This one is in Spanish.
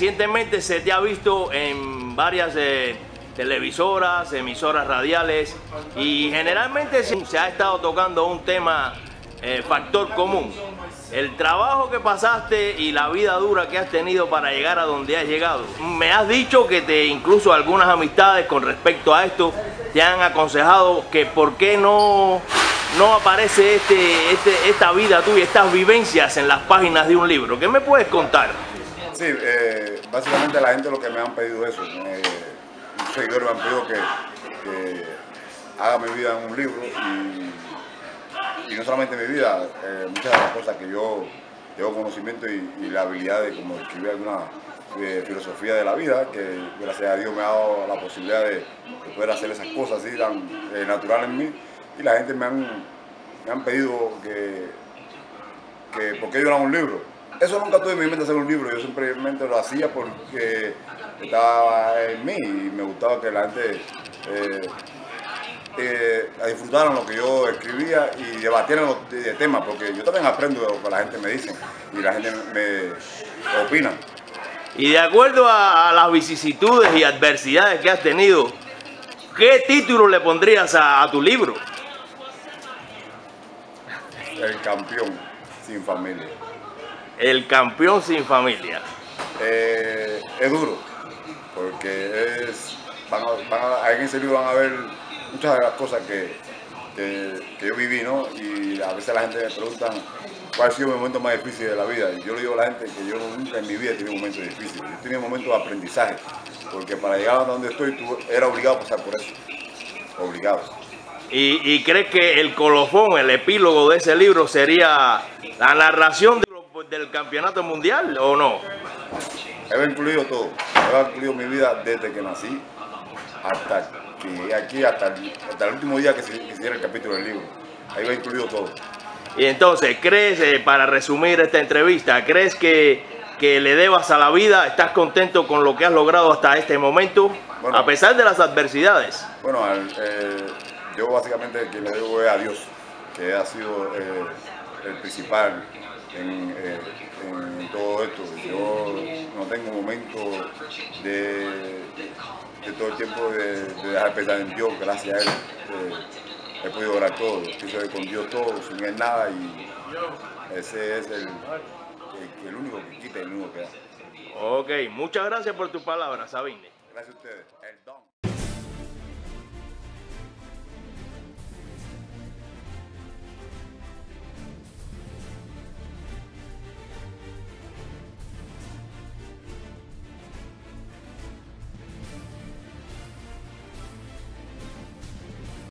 recientemente se te ha visto en varias televisoras, emisoras radiales, y generalmente se ha estado tocando un tema, factor común. El trabajo que pasaste y la vida dura que has tenido para llegar a donde has llegado. Me has dicho que incluso algunas amistades con respecto a esto te han aconsejado que por qué no aparece esta vida tuya, estas vivencias en las páginas de un libro. ¿Qué me puedes contar? Sí, básicamente la gente lo que me han pedido eso. Muchos seguidores me han pedido que haga mi vida en un libro y no solamente mi vida, muchas de las cosas que yo tengo conocimiento y la habilidad de como escribir alguna filosofía de la vida, que gracias a Dios me ha dado la posibilidad de poder hacer esas cosas así tan naturales en mí, y la gente me han pedido que por qué yo no hago un libro. Eso nunca tuve en mi mente hacer un libro, yo simplemente lo hacía porque estaba en mí y me gustaba que la gente disfrutaran lo que yo escribía y debatieran los temas, porque yo también aprendo de lo que la gente me dice y la gente me opina. Y de acuerdo a las vicisitudes y adversidades que has tenido, ¿qué título le pondrías a tu libro? El campeón sin familia. El campeón sin familia. Es duro, porque ahí en ese libro van a ver muchas de las cosas que yo viví, ¿no? Y a veces la gente me pregunta cuál ha sido mi momento más difícil de la vida. Y yo le digo a la gente que yo nunca en mi vida he tenido un momento difícil. Yo he tenido un momento de aprendizaje, porque para llegar a donde estoy, tú eras obligado a pasar por eso. Obligado. ¿Y crees que el colofón, el epílogo de ese libro sería la narración del campeonato mundial o no? He incluido todo. He incluido mi vida desde que nací hasta que llegué aquí, hasta el último día que se hiciera el capítulo del libro. Ahí va incluido todo. Y entonces, ¿crees, para resumir esta entrevista, crees que le debas a la vida? ¿Estás contento con lo que has logrado hasta este momento, bueno, a pesar de las adversidades? Bueno, yo básicamente quien le debo es a Dios, que ha sido el principal en todo esto. Yo no tengo momento de todo el tiempo de dejar pensar en Dios. Gracias a Él he podido orar todo, estoy con Dios todo, sin Él nada, y ese es el único que quita y el único que da. Ok, muchas gracias por tus palabras, Sabine. Gracias a ustedes. El don.